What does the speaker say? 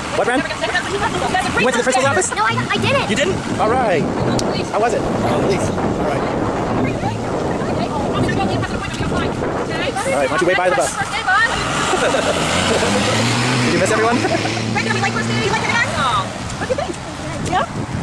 What, Ren? You went to the principal's office? No, I didn't. You didn't? All right. How was it? Oh, police. All right. All right, why don't you wait by the bus? Did you miss everyone? What do you think? Yeah?